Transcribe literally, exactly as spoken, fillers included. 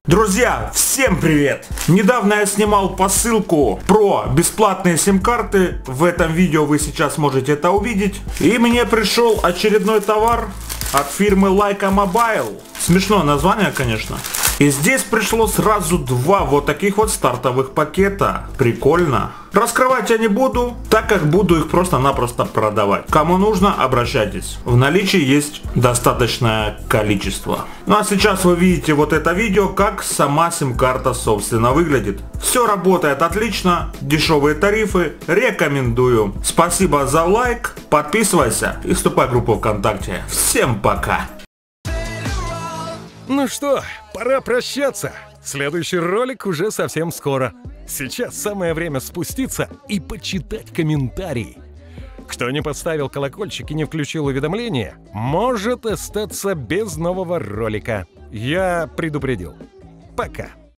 Друзья, всем привет! Недавно я снимал посылку про бесплатные сим-карты. В этом видео вы сейчас можете это увидеть. И мне пришел очередной товар от фирмы Лайка Мобайл. Смешное название, конечно. И здесь пришло сразу два вот таких вот стартовых пакета. Прикольно. Раскрывать я не буду, так как буду их просто-напросто продавать. Кому нужно, обращайтесь. В наличии есть достаточное количество. Ну а сейчас вы видите вот это видео, как сама сим-карта собственно выглядит. Все работает отлично, дешевые тарифы, рекомендую. Спасибо за лайк, подписывайся и вступай в группу ВКонтакте. Всем пока! Ну что, пора прощаться. Следующий ролик уже совсем скоро. Сейчас самое время спуститься и почитать комментарии. Кто не поставил колокольчик и не включил уведомления, может остаться без нового ролика. Я предупредил. Пока.